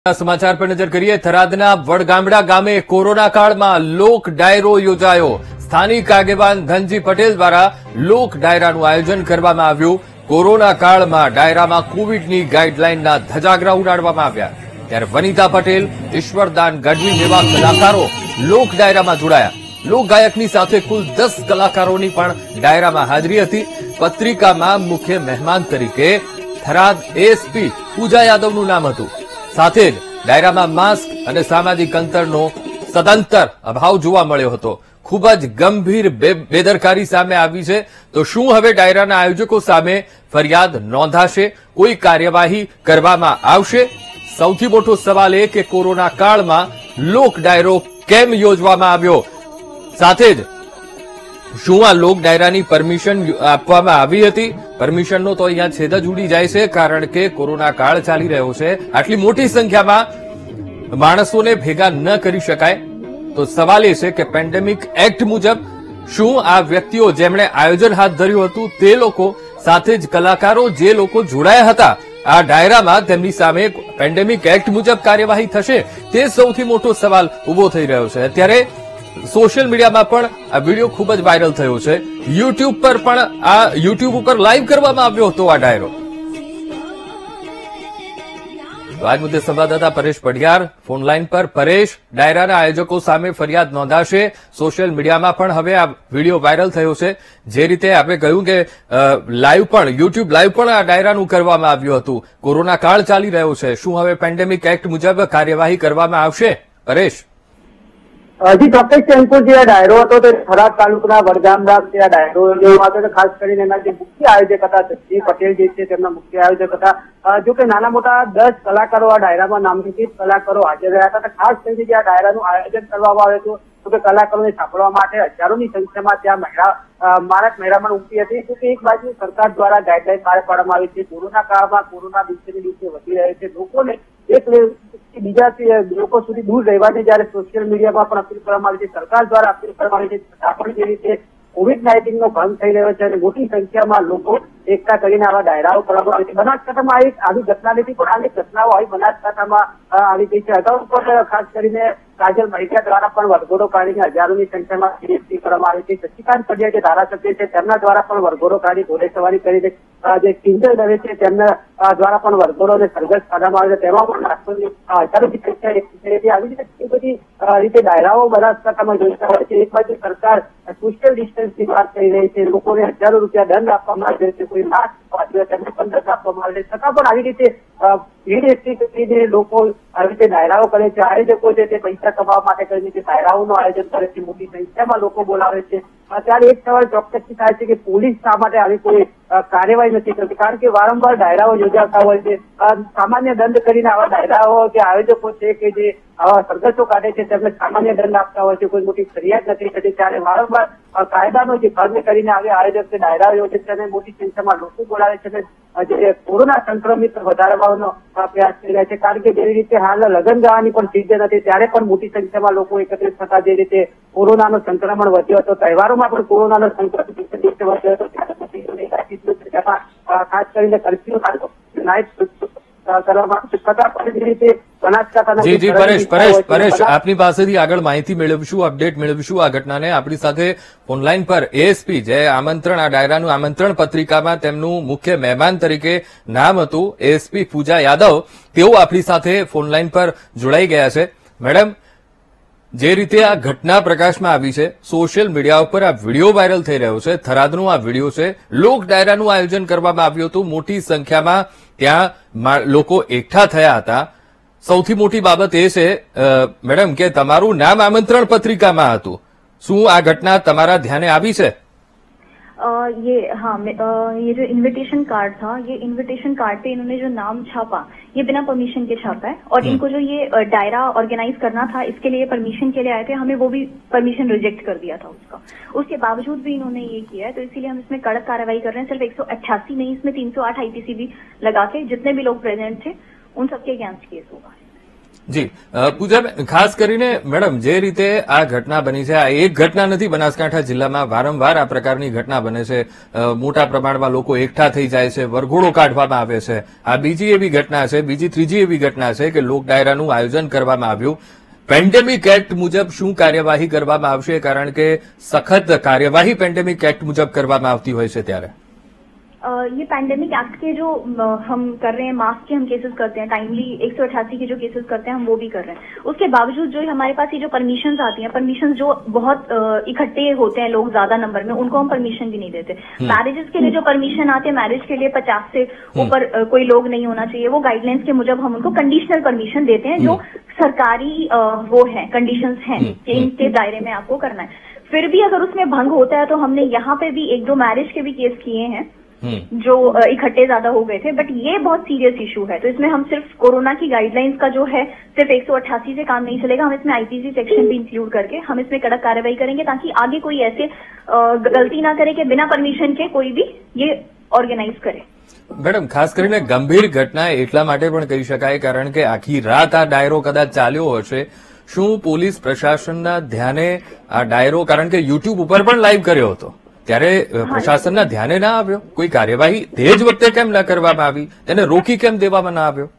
સમાચાર પર નજર કરીએ। થરાદના વડગામડા ગામે કોરોના કાળમાં લોક ડાયરો યોજાયો। સ્થાનિક આગેવાન ધનજી પટેલ દ્વારા લોક ડાયરાનું આયોજન કરવામાં આવ્યું। કોરોના કાળમાં ડાયરામાં કોવિડની ગાઈડલાઈનના ધજાગરા ઉડાડવામાં આવ્યા। ત્યારે વનિતા પટેલ, ઈશ્વરદાન ગઢવી જેવા કલાકારો લોક ડાયરામાં જોડાયા। લોકગાયકની સાથે કુલ 10 કલાકારોની પણ ડાયરામાં હાજરી હતી। પત્રિકામાં મુખ્ય મહેમાન તરીકે થરાદ એસપી પૂજા યાદવનું નામ હતું। સાથે જ ડાયરામાં માસ્ક અને સામાજિક અંતરનો સદંતર અભાવ જોવા મળ્યો હતો। ખૂબ જ ગંભીર બેદરકારી સામે આવી છે। તો શું હવે ડાયરાના આયોજકો સામે ફરિયાદ નોંધાશે? કોઈ કાર્યવાહી કરવામાં આવશે? સૌથી મોટો સવાલ એ કે કોરોના કાળમાં લોક ડાયરો કેમ યોજવામાં આવ્યો? સાથે જ શું આ લોક ડાયરાની પરમિશન આપવામાં આવી હતી? પરમિશનનો તો અહીંયા છેદ જ ઉડી જાય છે, કારણ કે કોરોના કાળ ચાલી રહ્યો છે। આટલી મોટી સંખ્યામાં માણસોને ભેગા ન કરી શકાય। તો સવાલ એ છે કે પેન્ડેમિક એક્ટ મુજબ શું આ વ્યક્તિઓ જેમણે આયોજન હાથ ધર્યું હતું તે લોકો સાથે જ કલાકારો જે લોકો જોડાયા હતા આ ડાયરામાં તેમની સામે પેન્ડેમિક એક્ટ મુજબ કાર્યવાહી થશે? તે સૌથી મોટો સવાલ ઉભો થઈ રહ્યો છે। અત્યારે સોશિયલ મીડિયામાં પણ આ વિડીયો ખૂબ જ વાયરલ થયો છે। યુટ્યુબ પર પણ યુટ્યુબ ઉપર લાઈવ કરવામાં આવ્યો હતો આ ડાયરો। તો આજ મુદ્દે સંવાદદાતા પરેશ પઢિયાર ફોન લાઈન પર। પરેશ, ડાયરાના આયોજકો સામે ફરિયાદ નોંધાશે? સોશિયલ મીડિયામાં પણ હવે આ વિડીયો વાયરલ થયો છે। જે રીતે આપણે કહ્યું કે લાઈવ પણ યુટ્યુબ લાઈવ પણ આ ડાયરાનું કરવામાં આવ્યું હતું। કોરોના કાળ ચાલી રહ્યો છે, શું હવે પેન્ડેમિક એક્ટ મુજબ કાર્યવાહી કરવામાં આવશે? પરેશ જી ચોક્કસ અંકુર, જે ડાયરો હતો તે થરાદ તાલુકાના વડગામડા આ ડાયરો યોજવામાં હતો। ખાસ કરીને એના જે મુખ્ય આયોજક હતા ધનજી પટેલ જે છે તેમના મુખ્ય આયોજક હતા। જો કે નાના મોટા 10 કલાકારો આ ડાયરામાં નામાંકિત કલાકારો હાજર રહ્યા હતા। ખાસ કરીને જે આ ડાયરાનું આયોજન કરવામાં આવ્યું હતું તો કે કલાકારોને સાંભળવા માટે હજારોની સંખ્યામાં ત્યાં મારક મહેરામણ ઉમટી હતી। તો કે એક બાજુ સરકાર દ્વારા ગાઈડલાઈન બહાર પાડવામાં આવી છે। કોરોના કાળમાં કોરોના દિવસે ને દિવસે વધી રહ્યો છે, લોકોને એક બીજા લોકો સુધી દૂર રહેવાની જયારે સોશિયલ મીડિયામાં પણ અપીલ કરવામાં આવી છે, સરકાર દ્વારા અપીલ કરવામાં આવી છે, આપણે જે રીતે COVID-19 નો ભંગ થઈ રહ્યો છે અને મોટી સંખ્યામાં લોકો એકઠા કરીને આવા ડાયરાઓ કરવામાં આવે છે। બનાસકાંઠામાં એક આવી ઘટના નથી, પણ આવી ઘટનાઓ આવી બનાસકાંઠામાં આવી ગઈ છે। અગાઉ પણ ખાસ કરીને કાજલ મહિલા દ્વારા પણ વરઘોડો કાઢીને હજારોની સંખ્યામાં કરવામાં આવી છે। શશિકાંત પડિયા જે ધારાસભ્ય છે તેમના દ્વારા પણ વરઘોડો કાઢી ઘોડે સવારી કરીને જે કિંજલ દવે છે તેમના દ્વારા પણ વરઘોડો અને સરઘસ કાઢવામાં આવે છે। તેમાં પણ હજારોની સંખ્યા આવી રીતે એ બધી રીતે ડાયરાઓ બનાસકાંઠામાં જોઈતા હોય છે। એક બાજુ સરકાર સોશિયલ ડિસ્ટન્સની વાત કરી રહી છે, લોકોને હજારો રૂપિયા દંડ આપવામાં આવે છે, કોઈ માસ્ક તેમને પણ દંડ આપવામાં આવે છે, છતાં પણ આવી રીતે ભીડ એકઠી કરીને લોકો આવી રીતે ડાયરાઓ કરે છે। આયોજકો છે તે પૈસા કમાવા માટે કરીને તે ડાયરાઓનું આયોજન કરે છે, મોટી સંખ્યામાં લોકો બોલાવે છે। ત્યારે એક સવાલ ચોક્કસથી થાય છે કે પોલીસ શા માટે આવી કોઈ કાર્યવાહી નથી કરતી? કારણ કે વારંવાર ડાયરાઓ યોજાતા હોય છે, સામાન્ય દંડ કરીને આવા ડાયરાઓ જે આયોજકો છે કે જે આવા સરઘસો કાઢે છે તેમને સામાન્ય દંડ આપતા હોય છે, કોઈ મોટી ફરિયાદ નથી થતી। ત્યારે વારંવાર કાયદાનો જે ભંગ કરીને આવી આયોજક ડાયરાઓ યોજે છે અને મોટી સંખ્યામાં લોકો બોલાવે છે અને જે કોરોના સંક્રમિત વધારવાનો પ્રયાસ કરી રહ્યા છે। કારણ કે જેવી રીતે હાલ લગ્ન ગાવાની પણ સિઝન હતી ત્યારે પણ મોટી સંખ્યામાં લોકો એકત્રિત થતા, જે રીતે કોરોનાનો સંક્રમણ વધ્યો હતો, તહેવારોમાં પણ કોરોનાનો સંક્રમણ વધ્યો હતો, ખાસ કરીને કર્ફ્યુ જી પરેશ, આપની પાસેથી આગળ માહિતી મેળવીશું, અપડેટ મેળવીશું આ ઘટનાને। આપણી સાથે ઓનલાઈન પર એએસપી જે આમંત્રણ આ ડાયરાનું આમંત્રણ પત્રિકામાં તેમનું મુખ્ય મહેમાન તરીકે નામ હતું એએસપી પૂજા યાદવ, તેઓ આપણી સાથે ફોનલાઈન પર જોડાઈ ગયા છે। મેડમ, જે રીતે આ ઘટના પ્રકાશમાં આવી છે, સોશિયલ મીડિયા ઉપર આ વિડીયો વાયરલ થઈ રહ્યો છે, થરાદનો આ વિડીયો છે, લોક ડાયરાનું આયોજન કરવામાં આવ્યું હતું, મોટી સંખ્યામાં ત્યાં લોકો એકઠા થયા હતા। સૌથી મોટી બાબત એ છે મેડમ કે તમારું નામ આમંત્રણ પત્રિકામાં હતું, શું આ ઘટના તમારા ધ્યાને આવી છે? ये जो इनविटेशन कार्ड था, ये इनविटेशन कार्ड पे इन्होंने जो नाम छापा ये बिना परमिशन के छापा है। और इनको जो ये डायरा ऑर्गेनाइज करना था इसके लिए परमिशन के लिए आए थे, हमें वो भी परमिशन रिजेक्ट कर दिया था उसका। उसके बावजूद भी इन्होंने ये किया है, तो इसीलिए हम इसमें कड़क कार्रवाई कर रहे हैं। सिर्फ 188 नहीं, इसमें 308 IPC भी लगा के जितने भी लोग प्रेजेंट थे उन सबके अगेंस्ट केस होगा। જી પૂજાબેન, ખાસ કરીને મેડમ જે રીતે આ ઘટના બની છે, આ એક ઘટના નથી, બનાસકાંઠા જિલ્લામાં વારંવાર આ પ્રકારની ઘટના બને છે. મોટા પ્રમાણમાં લોકો એકઠા થઈ જાય છે, વરઘોડો કાઢવામાં આવે છે. આ બીજી એવી ઘટના છે, ત્રીજી એવી ઘટના છે કે લોક ડાયરાનું આયોજન કરવામાં આવ્યું. પેન્ડેમિક એક્ટ મુજબ શું કાર્યવાહી કરવામાં આવશે? કારણ કે સખત કાર્યવાહી પેન્ડેમિક એક્ટ मुजब કરવામાં આવતી હોય છે ત્યારે ये पैंडेमिक एक्ट के जो हम कर रहे हैं, मास्क के हम केसेस करते हैं, टाइमली 188 के जो केसेस करते हैं हम वो भी कर रहे हैं. उसके बावजूद जो हमारे पास ये जो परमिशंस आती हैं, परमिशंस जो बहुत इकट्ठे होते हैं लोग ज्यादा नंबर में, उनको हम परमिशन भी नहीं देते. मैरिजेस के लिए जो परमिशन आते हैं, मैरिज के लिए 50 से ऊपर कोई लोग नहीं होना चाहिए, वो गाइडलाइंस के मुजब हम उनको कंडीशनल परमिशन देते हैं, जो सरकारी वो है, कंडीशंस हैं कि इनके दायरे में आपको करना है. फिर भी अगर उसमें भंग होता है तो हमने यहाँ पे भी 1-2 मैरिज के भी केस किए हैं जो इकट्ठे ज्यादा हो गए थे. बट ये बहुत सीरियस इशू है, तो इसमें हम सिर्फ कोरोना की गाइडलाइंस का जो है सिर्फ 188 से काम नहीं चलेगा. हम इसमें आईपीसी सेक्शन भी इंक्लूड करके हम इसमें कड़क कार्रवाई करेंगे, ताकि आगे कोई ऐसे गलती ना करे कि बिना परमिशन के कोई भी ये ऑर्गेनाइज करे. મેડમ, ખાસ કરીને ગંભીર ઘટના એટલા માટે પણ કહી શકાય કારણ કે આખી રાત આ ડાયરો કદાચ ચાલ્યો હશે. શું પોલીસ પ્રશાસનના ધ્યાને આ ડાયરો, કારણ કે યુટ્યુબ ઉપર પણ લાઈવ કર્યો હતો, ત્યારે પ્રશાસનના ધ્યાને ના આવ્યો? કોઈ કાર્યવાહી તે જ વખતે કેમ ન કરવામાં આવી? તેને રોકી કેમ દેવામાં ના આવ્યો?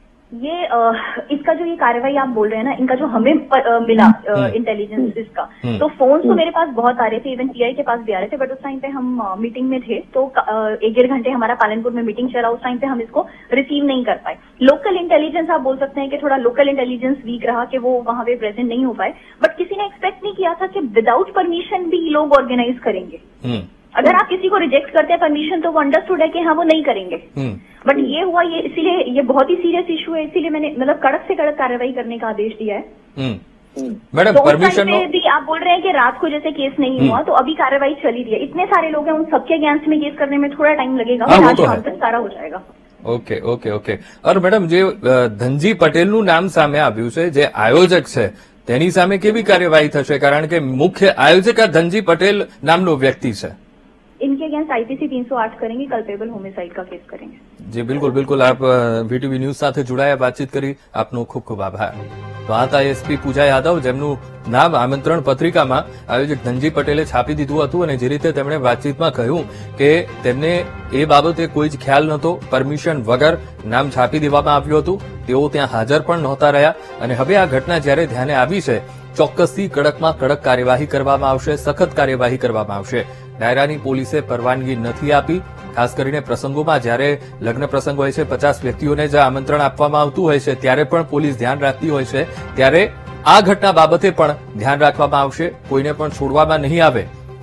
ये इसका जो ये कार्रवाई आप बोल रहे हैं ना, इनका जो हमें मिला इंटेलिजेंस इसका, तो फोन तो मेरे पास बहुत आ रहे थे, इवन पीआई के पास भी आ रहे थे. बट उस टाइम पे हम मीटिंग में थे, तो 1-1.5 घंटे हमारा पालनपुर में मीटिंग चला. उस टाइम पे हम इसको रिसीव नहीं कर पाए. लोकल इंटेलिजेंस आप बोल सकते हैं कि थोड़ा लोकल इंटेलिजेंस वीक रहा, कि वो वहां पे प्रेजेंट नहीं हो पाए. बट किसी ने एक्सपेक्ट नहीं किया था कि विदाउट परमिशन भी लोग ऑर्गेनाइज करेंगे. अगर आप किसी को रिजेक्ट करते हैं परमिशन, तो वो अंडरस्टूड है कि हाँ वो नहीं करेंगे. बट ये हुआ, ये इसीलिए ये बहुत ही सीरियस इशू है, इसीलिए मैंने मतलब कड़क से कड़क कार्रवाई करने का आदेश दिया है. मैडम, तो परमिशन भी आप बोल रहे हैं कि रात को जैसे केस नहीं हुआ, तो अभी कार्रवाई चली रही है. इतने सारे लोग हैं, उन सबके अगेंस्ट में केस करने में थोड़ा टाइम लगेगा, आज शाम तक सारा हो जाएगा. Okay okay okay. और મેડમ, જે ધનજી પટેલનું નામ સામે આવ્યું છે, જે આયોજક છે, તેની સામે કેવી કાર્યવાહી થશે? કારણ કે મુખ્ય આયોજક આ ધનજી પટેલ નામનો વ્યક્તિ છે. इनके अगेंस्ट आईपीसी 308 करेंगे, कल्पेबल होमिसाइड का केस करेंगे. જી બિલકુલ બિલકુલ. આપ વીટીવી ન્યૂઝ સાથે જોડાયા, વાતચીત કરી, આપનો ખૂબ ખૂબ આભાર. તો આ હતા એસપી પૂજા યાદવ, જેમનું નામ આમંત્રણ પત્રિકામાં આયોજક ધનજી પટેલે છાપી દીધું હતું, અને જે રીતે તેમણે વાતચીતમાં કહ્યું કે તેમને એ બાબતે કોઈ જ ખ્યાલ નહોતો, પરમિશન વગર નામ છાપી દેવામાં આવ્યું હતું, તેઓ ત્યાં હાજર પણ નહોતા રહ્યા. અને હવે આ ઘટના જ્યારે ધ્યાને આવી છે, ચોક્કસથી કડકમાં કડક કાર્યવાહી કરવામાં આવશે, સખત કાર્યવાહી કરવામાં આવશે. ડાયરાની પોલીસે પરવાનગી નથી આપી. ખાસ કરીને પ્રસંગોમાં, જ્યારે લગ્ન પ્રસંગ હોય છે, 50 વ્યક્તિઓને જ આમંત્રણ આપવામાં આવતું હોય છે, ત્યારે પણ પોલીસ ધ્યાન રાખતી હોય છે. ત્યારે આ ઘટના બાબતે પણ ધ્યાન રાખવામાં આવશે, કોઈને પણ છોડવામાં નહીં આવે.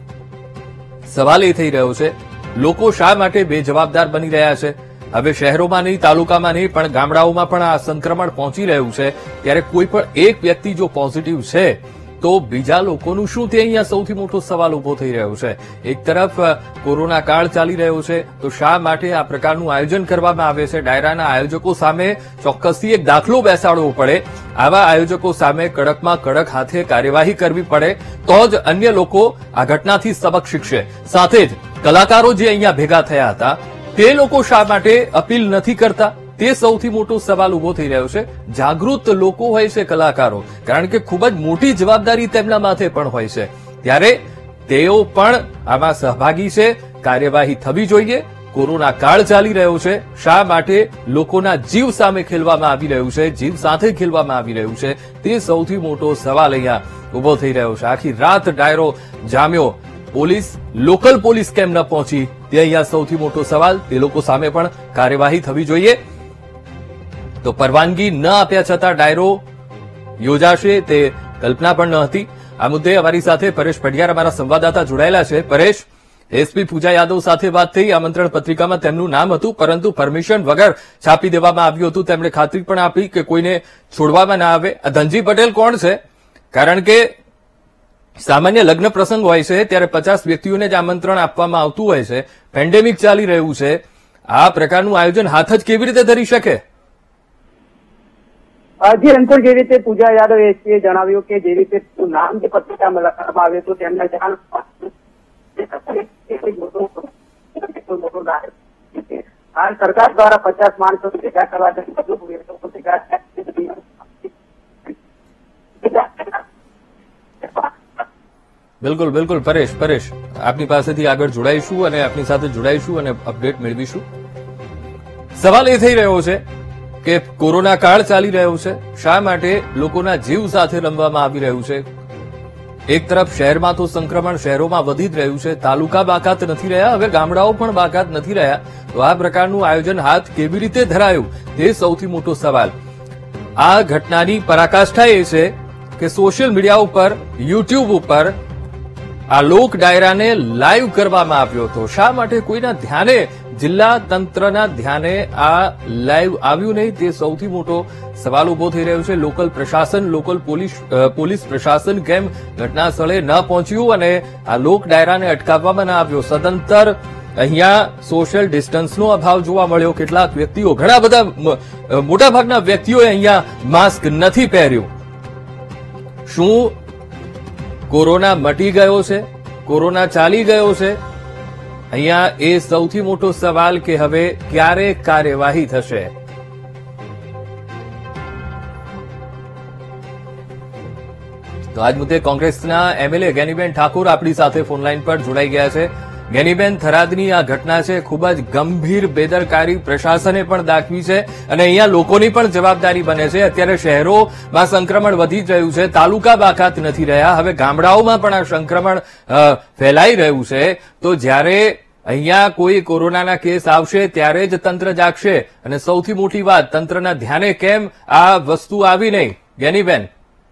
સવાલ એ થઈ રહ્યો છે, લોકો શા માટે બેજવાબદાર બની રહ્યા છે? હવે શહેરોમાં નહીં, તાલુકામાં નહીં, પણ ગામડાઓમાં પણ આ સંક્રમણ પહોંચી રહ્યું છે. ત્યારે કોઈ પણ એક વ્યક્તિ જો પોઝિટિવ છે, તો બીજા લોકોનું શું, તે અહીંયા સૌથી મોટો સવાલ ઉભો થઈ રહ્યો છે. એક તરફ કોરોના કાળ ચાલી રહ્યો છે, તો શા માટે આ પ્રકારનું આયોજન કરવામાં આવે છે? ડાયરાના આયોજકો સામે ચોક્કસથી એક દાખલો બેસાડવો પડે. આવા આયોજકો સામે કડકમાં કડક હાથે કાર્યવાહી કરવી પડે, તો જ અન્ય લોકો આ ઘટનાથી સબક શીખશે. સાથે જ કલાકારો જે અહીંયા ભેગા થયા હતા, તે લોકો શા માટે અપીલ નથી કરતા? તે સૌથી મોટો સવાલ ઉભો થઈ રહ્યો છે. જાગૃત લોકો હોય છે કલાકારો, કારણ કે ખૂબ જ મોટી જવાબદારી તેમના માથે પણ હોય છે, ત્યારે તેઓ પણ આમાં સહભાગી છે. કાર્યવાહી થવી જોઈએ. કોરોના કાળ ચાલી રહ્યો છે, શા માટે લોકોના જીવ સામે ખેલવામાં આવી રહ્યું છે, જીવ સાથે ખેલવામાં આવી રહ્યું છે, તે સૌથી મોટો સવાલ અહીંયા ઉભો થઈ રહ્યો છે. આખી રાત ડાયરો જામ્યો, પોલીસ, લોકલ પોલીસ કેમ ન પહોંચી, તે અહીંયા સૌથી મોટો સવાલ. તે લોકો સામે પણ કાર્યવાહી થવી જોઈએ. તો પરવાનગી ન આપ્યા છતાં ડાયરો યોજાશે, તે કલ્પના પણ ન હતી. આ મુદ્દે અમારી સાથે પરેશ પડિયાર, અમારા સંવાદદાતા, જોડાયેલા છે. પરેશ, એસપી પૂજા યાદવ સાથે વાત થઈ. આમંત્રણ પત્રિકામાં તેમનું નામ હતું, પરંતુ પરમિશન વગર છાપી દેવામાં આવ્યું હતું. તેમણે ખાતરી પણ આપી કે કોઈને છોડવામાં ના આવે. આ ધનજી પટેલ કોણ છે? કારણ કે સામાન્ય લગ્ન પ્રસંગ હોય છે, ત્યારે 50 વ્યક્તિઓને જ આમંત્રણ આપવામાં આવતું હોય છે. પેન્ડેમિક ચાલી રહ્યું છે, આ પ્રકારનું આયોજન હાથ જ કેવી રીતે ધરી શકે? જી અંકુર, જે રીતે પૂજા યાદવ એસપીએ જણાવ્યું કે જે રીતે નામ જે પત્રિકામાં લખવામાં આવ્યું હતું, તેમના જાણ સરકાર દ્વારા 50 માણસો ભેગા કરવા બિલકુલ બિલકુલ પરેશ આપની પાસેથી આગળ જોડાઈશું અને આપની સાથે જોડાઈશું અને અપડેટ મેળવીશું. સવાલ એ થઈ રહ્યો છે કે કોરોના કાળ ચાલી રહ્યો છે, શા માટે લોકોના જીવ સાથે રમવામાં આવી રહ્યું છે? એક તરફ શહેરમાં તો સંક્રમણ શહેરોમાં વધી જ રહ્યું છે, તાલુકા બાકાત નથી રહ્યા, હવે ગામડાઓ પણ બાકાત નથી રહ્યા. તો આ પ્રકારનું આયોજન હાથ કેવી રીતે ધરાયું તે સૌથી મોટો સવાલ. આ ઘટનાની પરાકાષ્ઠા એ છે કે સોશિયલ મીડિયા ઉપર, યુટ્યુબ ઉપર આ લોક ડાયરાને લાઈવ કરવામાં આવ્યો હતો. શા માટે કોઈના ધ્યાને, જિલ્લા તંત્રના ધ્યાને આ લાઈવ આવ્યું નહીં તે સૌથી મોટો સવાલ ઉભો થઈ રહ્યો છે. લોકલ પ્રશાસન, લોકલ પોલીસ પ્રશાસન કેમ ઘટના સ્થળે ન પહોંચ્યું અને આ લોક ડાયરાને અટકાવવામાં ન આવ્યો? સદંતર અહીંયા સોશિયલ ડિસ્ટન્સનો અભાવ જોવા મળ્યો. કેટલાક વ્યક્તિઓ, ઘણા બધા, મોટાભાગના વ્યક્તિઓએ અહીંયા માસ્ક નથી પહેર્યું. શું કોરોના મટી ગયો છે? કોરોના ચાલી ગયો છે? અહીંયા એ સૌથી મોટો સવાલ કે હવે ક્યારે કાર્યવાહી થશે? તો આજ મુદ્દે કોંગ્રેસના એમએલએ જ્ઞાનીબેન ઠાકોર આપણી સાથે ફોનલાઈન પર જોડાઈ ગયા છે. જ્ઞાનીબેન, થરાદની આ ઘટના છે, ખૂબ જ ગંભીર બેદરકારી પ્રશાસને પણ દાખવી છે અને અહીંયા લોકોની પણ જવાબદારી બને છે. અત્યારે શહેરોમાં સંક્રમણ વધી જ રહ્યું છે, તાલુકા બાકાત નથી રહ્યા, હવે ગામડાઓમાં પણ આ સંક્રમણ ફેલાઈ રહ્યું છે. તો જ્યારે અહીંયા કોઈ કોરોનાના કેસ આવશે ત્યારે જ તંત્ર જાગશે અને સૌથી મોટી વાત, તંત્રના ધ્યાને કેમ આ વસ્તુ આવી નહીં? જ્ઞાનીબેન,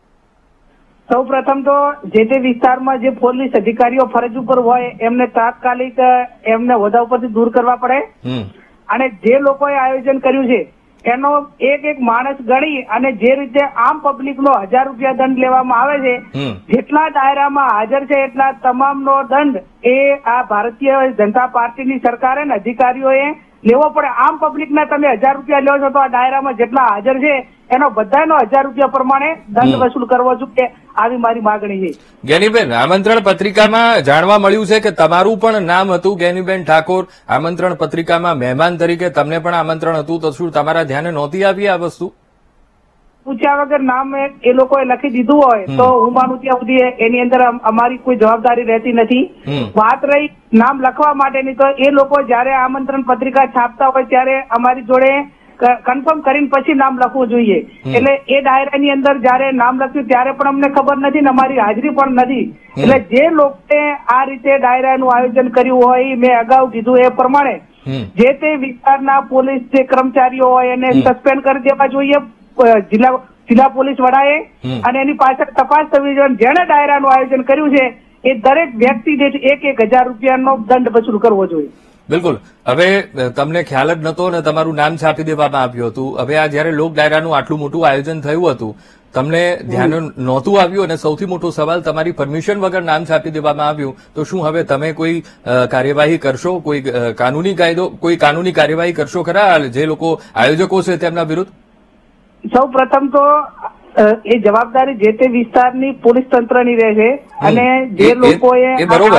સૌ પ્રથમ તો જે તે વિસ્તારમાં જે પોલીસ અધિકારીઓ ફરજ ઉપર હોય એમને તાત્કાલિક એમને હોદ્દા ઉપરથી દૂર કરવા પડે અને જે લોકોએ આયોજન કર્યું છે એનો એક એક માણસ ગણી અને જે રીતે આમ પબ્લિકનો 1000 રૂપિયા દંડ લેવામાં આવે છે, જેટલા દાયરામાં હાજર છે એટલા તમામનો દંડ એ આ ભારતીય જનતા પાર્ટીની સરકારે અને અધિકારીઓએ લેવો પડે. આમ પબ્લિકના તમે 1000 રૂપિયા લો છો તો આ ડાયરામાં જેટલા હાજર છે એનો બધાનો 1000 રૂપિયા પ્રમાણે દંડ વસૂલ કરવો જોઈએ, આવી મારી માગણી છે. જ્ઞાનીબેન, આમંત્રણ પત્રિકામાં જાણવા મળ્યું છે કે તમારું પણ નામ હતું, જ્ઞાનીબેન ઠાકોર. આમંત્રણ પત્રિકામાં મહેમાન તરીકે તમને પણ આમંત્રણ હતું, તો શું તમારા ધ્યાને નહોતી આવી આ વસ્તુ? પૂછ્યા વગર નામ એ લોકોએ લખી દીધું હોય તો હું માનું ત્યાં સુધી એની અંદર અમારી કોઈ જવાબદારી રહેતી નથી. વાત રહી નામ લખવા માટેની, તો એ લોકો જયારે આમંત્રણ પત્રિકા છાપતા હોય ત્યારે અમારી જોડે કન્ફર્મ કરીને પછી નામ લખવું જોઈએ. એટલે એ ડાયરાની અંદર જયારે નામ લખ્યું ત્યારે પણ અમને ખબર નથી ને અમારી હાજરી પણ નથી. એટલે જે લોકોએ આ રીતે ડાયરાનું આયોજન કર્યું હોય, મેં અગાઉ કીધું એ પ્રમાણે જે તે વિસ્તારના પોલીસ જે કર્મચારીઓ હોય એને સસ્પેન્ડ કરી દેવા જોઈએ જિલ્લા પોલીસ વડાએ, અને એની પાછળ તપાસ થવી જોઈએ. જેણે ડાયરાનું આયોજન કર્યું છે એ દરેક વ્યક્તિ દીઠ 1000 રૂપિયાનો દંડ વસૂલ કરવો જોઈએ. બિલકુલ. હવે તમને ખ્યાલ જ નતો અને તમારું નામ છાપી દેવામાં આવ્યું હતું. હવે આ જયારે લોક ડાયરાનું આટલું મોટું આયોજન થયું હતું, તમને ધ્યાન નહોતું આવ્યું અને સૌથી મોટો સવાલ, તમારી પરમિશન વગર નામ છાપી દેવામાં આવ્યું, તો શું હવે તમે કોઈ કાર્યવાહી કરશો? કોઈ કાનૂની કાર્યવાહી કરશો ખરા જે લોકો આયોજકો છે તેમના વિરુદ્ધ? સૌ પ્રથમ તો એ જવાબદારી જે તે વિસ્તારની પોલીસ તંત્રની રહે છે અને જે લોકોએ લોકો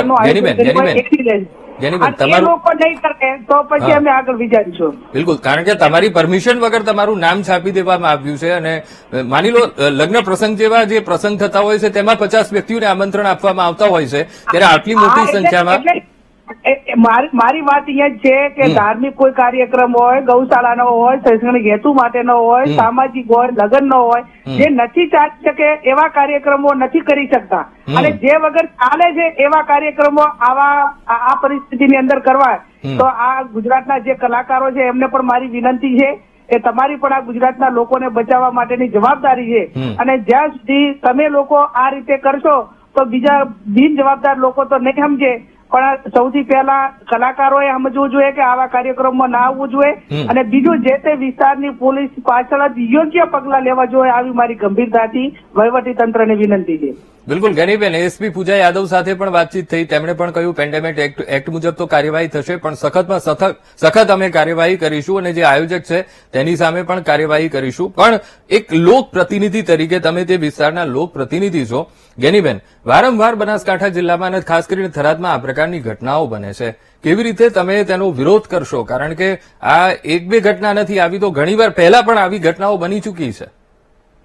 નહીં કરે તો પછી અમે આગળ વિચારીશું. બિલકુલ, કારણ કે તમારી પરમિશન વગર તમારું નામ છાપી દેવામાં આવ્યું છે અને માની લો લગ્ન પ્રસંગ જેવા જે પ્રસંગ થતા હોય છે તેમાં 50 વ્યક્તિઓને આમંત્રણ આપવામાં આવતા હોય છે, ત્યારે આટલી મોટી સંખ્યામાં મારી વાત અહીંયા છે કે ધાર્મિક કોઈ કાર્યક્રમ હોય, ગૌશાળાનો હોય, શૈક્ષણિક હેતુ માટેનો હોય, સામાજિક હોય, લગ્નનો હોય, જે નથી ચાલી શકે એવા કાર્યક્રમો નથી કરી શકતા અને જે વગર ચાલે છે એવા કાર્યક્રમો આ પરિસ્થિતિની અંદર કરવા, તો આ ગુજરાતના જે કલાકારો છે એમને પણ મારી વિનંતી છે કે તમારી પણ આ ગુજરાતના લોકોને બચાવવા માટેની જવાબદારી છે અને જ્યાં સુધી તમે લોકો આ રીતે કરશો તો બીજા બિન જવાબદાર લોકો તો નહીં સમજે, પણ સૌથી પહેલા કલાકારોએ સમજવું જોઈએ કે આવા કાર્યક્રમમાં ના આવવું જોઈએ અને બીજું જે તે વિસ્તારની પોલીસ પાછળ જ યોગ્ય પગલાં લેવા જોઈએ, આવી મારી ગંભીરતાથી વહીવટી તંત્રને વિનંતી છે. બિલકુલ જ્ઞાનીબેન, એસપી પૂજા યાદવ સાથે પણ વાતચીત થઈ, તેમણે પણ કહ્યું પેન્ડેમિક એક્ટ મુજબ તો કાર્યવાહી થશે પણ સખત અમે કાર્યવાહી કરીશું અને જે આયોજક છે તેની સામે પણ કાર્યવાહી કરીશું. પણ એક લોક પ્રતિનિધિ તરીકે તમે તે વિસ્તારના લોક પ્રતિનિધિ છો જ્ઞાનીબેન, વારંવાર બનાસકાંઠા જિલ્લામાં અને ખાસ કરીને થરાદમાં આ પ્રકારની ઘટનાઓ બને છે, કેવી રીતે તમે તેનો વિરોધ કરશો? કારણ કે આ એક બે ઘટના નથી, આવી તો ઘણીવાર પહેલા પણ આવી ઘટનાઓ બની ચૂકી છે.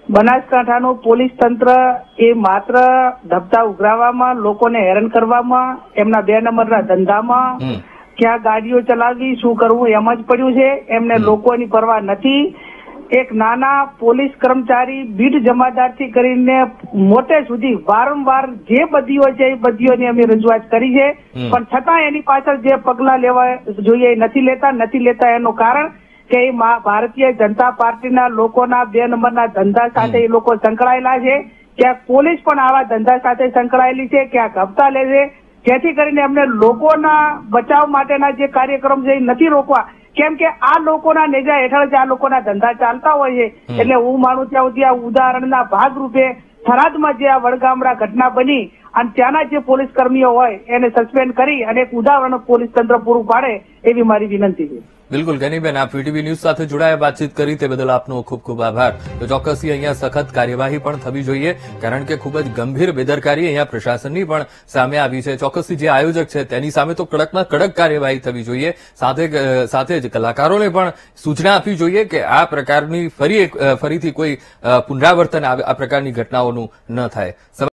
બનાસકાંઠાનું પોલીસ તંત્ર એ માત્ર ધબધા ઉઘરાવવામાં, લોકોને હેરાન કરવામાં, એમના 2 નંબરના ધંધામાં, ક્યાં ગાડીઓ ચલાવવી, શું કરવું એમ જ પડ્યું છે. એમને લોકોની પરવા નથી. એક નાના પોલીસ કર્મચારી બીટ જમાદારથી કરીને મોટે સુધી વારંવાર જે બદીઓ છે એ બદીઓની અમે રજૂઆત કરી છે, પણ છતાં એની પાછળ જે પગલા લેવા જોઈએ એ નથી લેતા. એનું કારણ કે એ ભારતીય જનતા પાર્ટીના લોકોના 2 નંબરના ધંધા સાથે એ લોકો સંકળાયેલા છે. ક્યાંક પોલીસ પણ આવા ધંધા સાથે સંકળાયેલી છે, ક્યાંક હપ્તા લે છે, જેથી કરીને એમને લોકોના બચાવ માટેના જે કાર્યક્રમ છે એ નથી રોકવા. કેમ કે આ લોકોના નેજા હેઠળ જ આ લોકોના ધંધા ચાલતા હોય છે. એટલે હું માનું ત્યાં સુધી આ ઉદાહરણના ભાગરૂપે થરાદમાં જે આ વડગામડા ઘટના બની અને ત્યાંના જે પોલીસ કર્મીઓ હોય એને સસ્પેન્ડ કરી અને એક ઉદાહરણ પોલીસ તંત્ર પૂરું પાડે એવી મારી વિનંતી છે. બિલકુલ ગનીબેન, આપ વીટીવી ન્યૂઝ સાથે જોડાયા, વાતચીત કરી તે બદલ આપનો ખૂબ ખૂબ આભાર. તો ચોક્કસથી અહીંયા સખત કાર્યવાહી પણ થવી જોઈએ, કારણ કે ખૂબ જ ગંભીર બેદરકારી અહીંયા પ્રશાસનની પણ સામે આવી છે. ચોક્કસથી જે આયોજક છે તેની સામે તો કડકમાં કડક કાર્યવાહી થવી જોઈએ. સાથે જ કલાકારોને પણ સૂચના આપવી જોઈએ કે આ પ્રકારની ફરીથી કોઈ પુનરાવર્તન આ પ્રકારની ઘટનાઓનું ન થાય.